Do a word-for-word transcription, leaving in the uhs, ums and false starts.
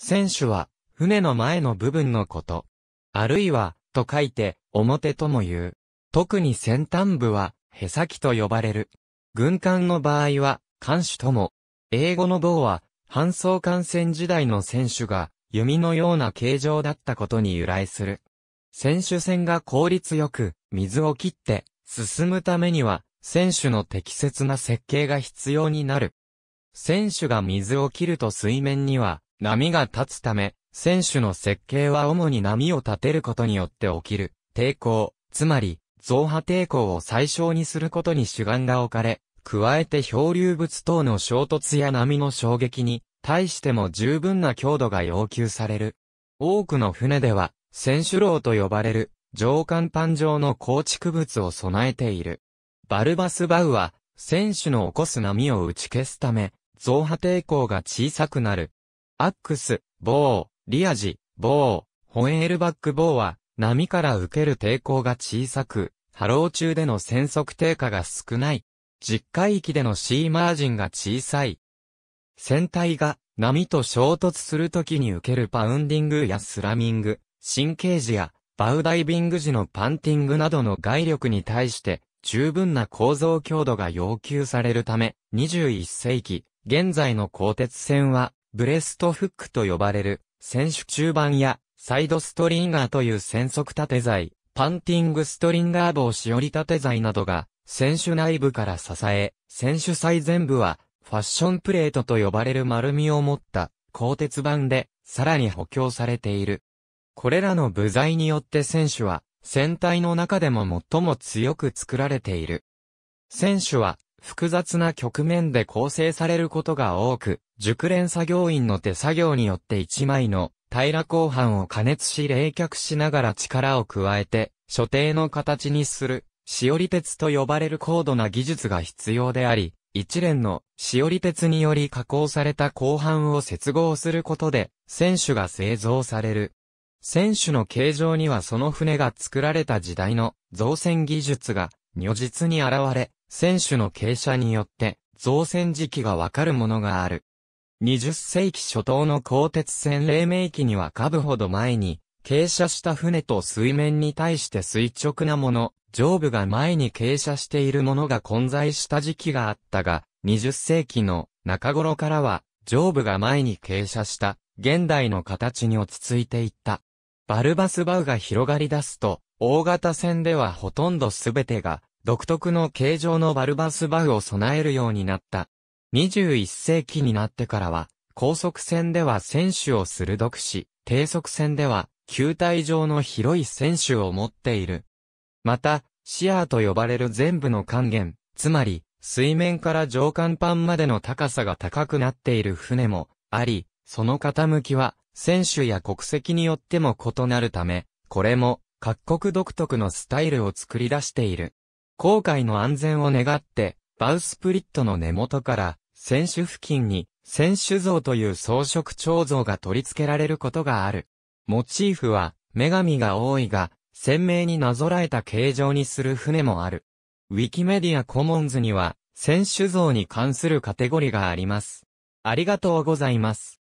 船首は、船の前の部分のこと。あるいは、と書いて、表とも言う。特に先端部は、舳先と呼ばれる。軍艦の場合は、かんしゅとも。英語のBowは、帆走艦船時代の船首が、弓のような形状だったことに由来する。船首船が効率よく、水を切って、進むためには、船首の適切な設計が必要になる。船首が水を切ると水面には、波が立つため、船首の設計は主に波を立てることによって起きる、抵抗、つまり、造波抵抗を最小にすることに主眼が置かれ、加えて漂流物等の衝突や波の衝撃に対しても十分な強度が要求される。多くの船では、船首楼と呼ばれる上甲板上の構築物を備えている。バルバスバウは、船首の起こす波を打ち消すため、造波抵抗が小さくなる。アックス、ボウ、リアジ、ボウ、ホエールバックボウは、波から受ける抵抗が小さく、波浪中での船速低下が少ない。実海域でのシーマージンが小さい。船体が波と衝突するときに受けるパウンディングやスラミング、神経時やバウダイビング時のパンティングなどの外力に対して十分な構造強度が要求されるため、にじゅういっせいき、現在の鋼鉄船はブレストフックと呼ばれる船首中板やサイドストリンガーという船速立て材、パンティングストリンガー棒しおり立て材などが船首内部から支え、船首最前部はファッションプレートと呼ばれる丸みを持った鋼鉄板でさらに補強されている。これらの部材によって船首は船体の中でも最も強く作られている。船首は複雑な曲面で構成されることが多く、熟練作業員の手作業によって一枚の平ら鋼板を加熱し冷却しながら力を加えて所定の形にする。しおり鉄と呼ばれる高度な技術が必要であり、一連のしおり鉄により加工された鋼板を接合することで、船首が製造される。船首の形状にはその船が作られた時代の造船技術が如実に現れ、船首の傾斜によって造船時期がわかるものがある。にじゅっせいき初頭の鋼鉄船黎明期には下部ほど前に傾斜した船と水面に対して垂直なもの、上部が前に傾斜しているものが混在した時期があったが、にじゅっせいきの中頃からは上部が前に傾斜した現代の形に落ち着いていった。バルバスバウが広がり出すと、大型船ではほとんどすべてが独特の形状のバルバスバウを備えるようになった。にじゅういっせいきになってからは、高速船では船首を鋭くし、低速船では球体状の広い船首を持っている。また、シアーと呼ばれる前部の還元、つまり、水面から上甲板までの高さが高くなっている船もあり、その傾きは、船首や国籍によっても異なるため、これも、各国独特のスタイルを作り出している。航海の安全を願って、バウスプリットの根元から、船首付近に、船首像という装飾彫像が取り付けられることがある。モチーフは、女神が多いが、鮮明になぞらえた形状にする船もある。ウィキメディアコモンズには、船首像に関するカテゴリがあります。ありがとうございます。